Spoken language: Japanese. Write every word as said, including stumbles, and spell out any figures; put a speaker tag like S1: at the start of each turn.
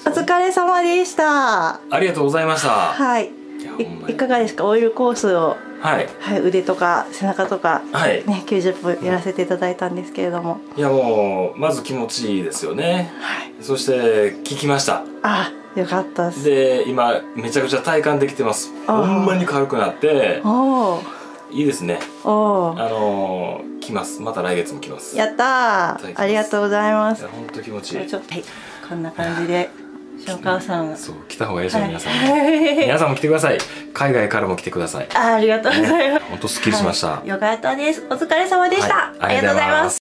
S1: お疲れ様でした。
S2: ありがとうございました。
S1: はい。い, いかがですか、オイルコースを、
S2: はい、
S1: はい、腕とか背中とか、
S2: はい
S1: ね、きゅうじゅっぷんやらせていただいたんですけれども、
S2: いやもうまず気持ちいいですよね。はい、そして効きました。
S1: あ、よかったです。
S2: で今めちゃくちゃ体感できてます。ほんまに軽くなっていいですね。おあのー、来ます。また来月も来ます。
S1: やったー、ありがとうございます。
S2: 本当気持ちいい。
S1: ちょっと、はい、こんな感じで塩川さん、
S2: そう来た方がいいですよ、皆さんも。皆さんも来てください。海外からも来てください。
S1: あ、ありがとうございます。
S2: 本当すっきりしました。
S1: よかったです。お疲れ様でした。ありがとうございます。